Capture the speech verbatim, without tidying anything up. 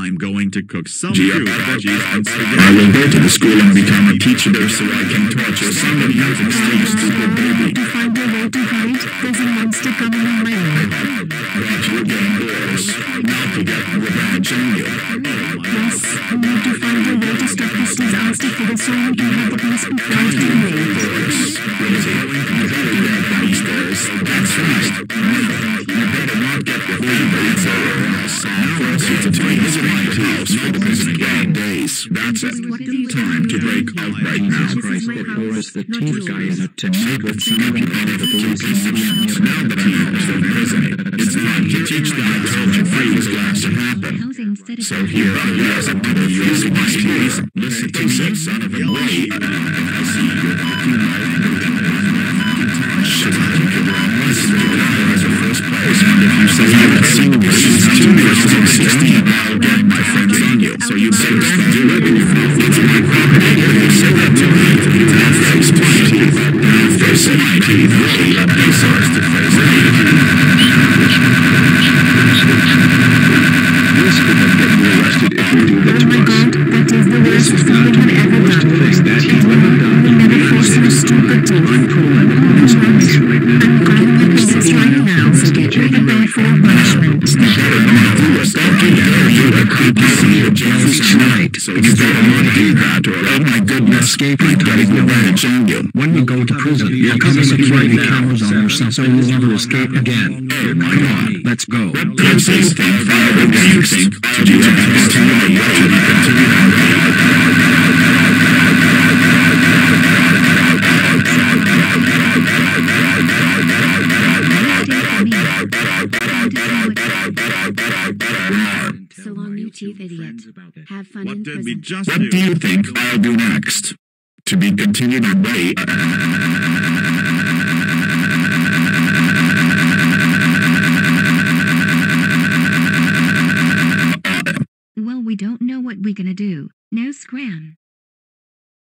I'm going to cook some fruit, veggies, and spaghetti. I will go to the school and become a teacher there so I can torture somebody who's a stupid baby. To find a way to hide, there's a monster coming in my way. But you again, Boris. Now to get revenge on you. Yes, I need to find a way to stop this disaster for the soul to have the peace before it's too late. Boris, Rosie, you better get downstairs. That's right. You better not get your favorites over us. I'll force you to take this right house for the next nine days. That's it. Time to break out right now. Christ, that Boris, the chief guy, is a tonight with someone out of the police. Now that he is in prison, it's time to teach them how to freeze glass and happen. So here he is another using my teeth. Listen to me, son of a wait. I see you're talking Shut up, you wrong. Listen to me as a first place. If you say you haven't seen me since two years old, sixteen, I'll get my friends on you. So you better stop doing it. It's my property. You say that to me. That face to my teeth. That face to my teeth. Really, let me source to face me. This could have get you arrested if you do that to us. Oh my God, that is the worst This is thing not you to have ever force to done. face that you ever done. You never force your stupid teeth. I'm calling the police right now. I'm calling the police right now, so get ready for a punishment. You better not do us. Don't do that. You're a creepy seal. Jealous tonight. So you better not do that or oh my goodness, escape I'm getting revenge on you. When you go to prison, you'll cover security cameras on yourself so you'll never escape again. Oh my God. Let's go. What does this thing fire the games? To do that continue to be continued So long, you chief idiot. Have fun What in did we prison. just What do? do you think I'll do next? To be continued on way. Well, we don't know what we're gonna do. No scram.